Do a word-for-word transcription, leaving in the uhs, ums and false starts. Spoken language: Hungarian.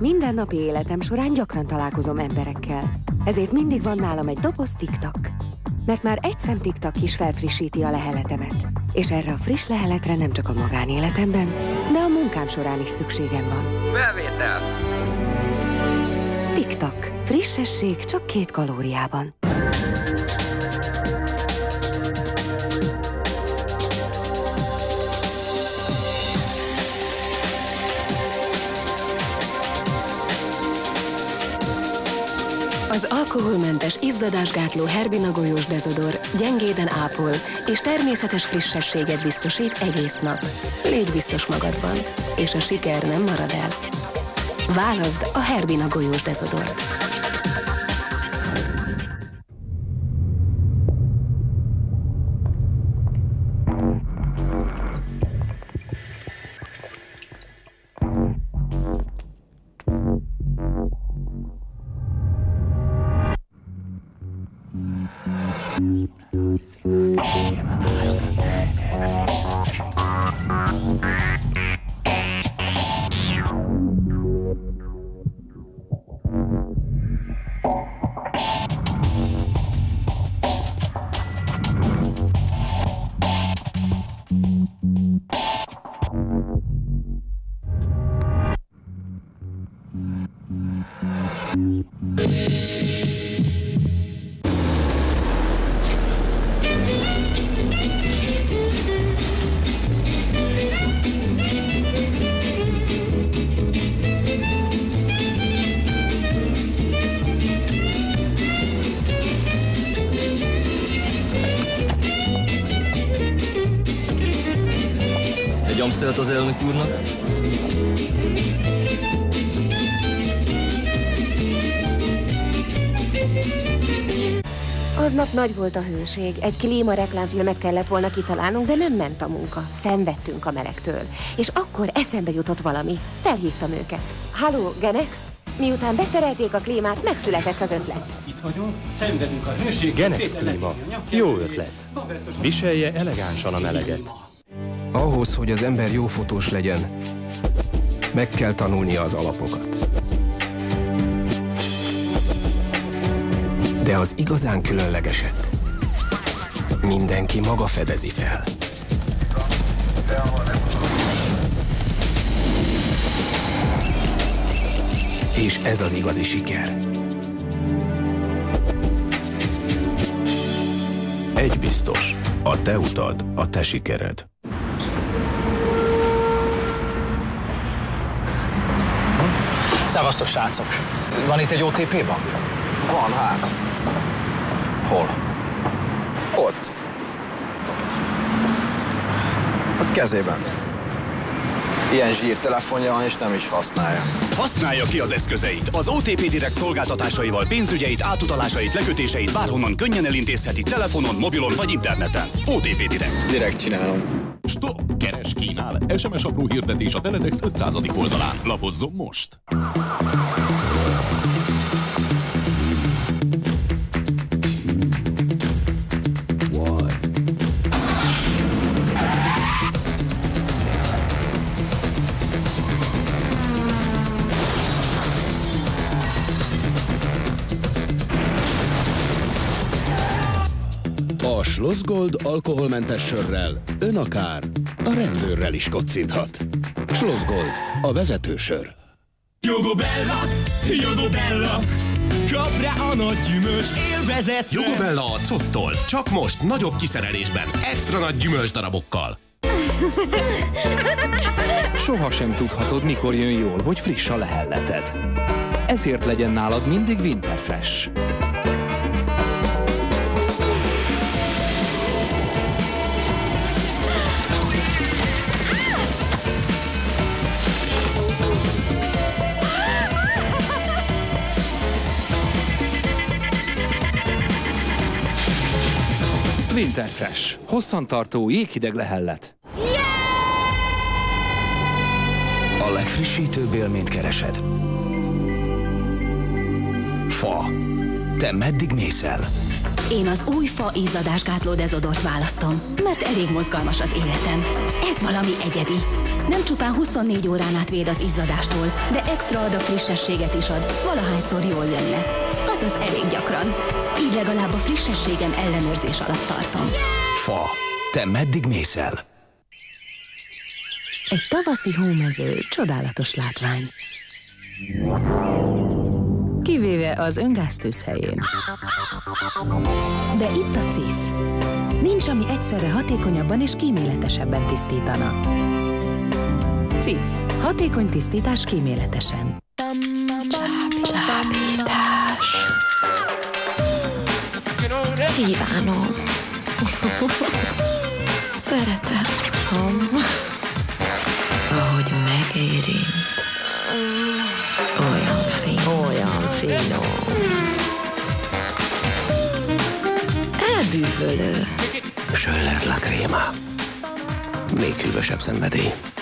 Mindennapi életem során gyakran találkozom emberekkel. Ezért mindig van nálam egy doboz Tic-Tac. Mert már egy szem Tic-Tac is felfrissíti a leheletemet. És erre a friss leheletre nem csak a magánéletemben, de a munkám során is szükségem van. Felvétel! Tic-Tac. Frissesség csak két kalóriában. Az alkoholmentes izzadásgátló Herbina golyós dezodor gyengéden ápol és természetes frissességet biztosít egész nap. Légy biztos magadban, és a siker nem marad el. Válaszd a Herbina golyós dezodort. Egy amsztelt az elnök úrnak. Aznap nagy volt a hőség. Egy klímareklámfilmet kellett volna kitalálnunk, de nem ment a munka. Szenvedtünk a melegtől. És akkor eszembe jutott valami. Felhívtam őket. Halló, Genex? Miután beszerelték a klímát, megszületett az ötlet. Itt vagyunk, szenvedünk a hőség. Genex klíma. Jó ötlet. Viselje elegánsan a meleget. Ahhoz, hogy az ember jó fotós legyen, meg kell tanulnia az alapokat. De az igazán különlegeset mindenki maga fedezi fel. És ez az igazi siker. Egy biztos, a te utad, a te sikered. Szevasztok, srácok! Van itt egy o té pé bank? Van, hát. Hol? Ott. A kezében. Ilyen zsírtelefonja van, és nem is használja. Használja ki az eszközeit. Az o té pé Direkt szolgáltatásaival pénzügyeit, átutalásait, lekötéseit bárhonnan könnyen elintézheti telefonon, mobilon vagy interneten. o té pé Direkt. Direkt csinálom. Stop! Keres kínál! es em es apró hirdetés a Teletext ötszázadik oldalán. Lapozzon most! A Schlossgold alkoholmentes sörrel ön akár a rendőrrel is kocinthat. Schlossgold, a vezetősör. Jogobella, Jogobella, kap rá a nagy gyümölcs élvezetre. Jogobella a Cottól, csak most nagyobb kiszerelésben, extra nagy gyümölcsdarabokkal. Soha sem tudhatod, mikor jön jól, hogy friss a lehelleted. Ezért legyen nálad mindig Winter Fresh. Winter Fresh. Hosszantartó jéghideg lehellet. A legfrissítőbb élményt keresed. Fa. Te meddig mész el? Én az új fa izzadásgátló dezodort választom, mert elég mozgalmas az életem. Ez valami egyedi. Nem csupán huszonnégy órán át véd az izzadástól, de extra adag frissességet is ad, valahányszor jól jön le. Azaz elég gyakran. Így legalább a frissességem ellenőrzés alatt tartom. Fa. Te meddig mész el? Egy tavaszi hómező, csodálatos látvány. Kivéve az öngáztűz helyén. De itt a cif. Nincs, ami egyszerre hatékonyabban és kíméletesebben tisztítana. cif. Hatékony tisztítás kíméletesen. Csábítás. Kívánom. Szeretem, ahogy megérint. Olyan finom. Olyan finom. Elbűvölő. Schöller La Crema. Még hűvösebb szenvedély.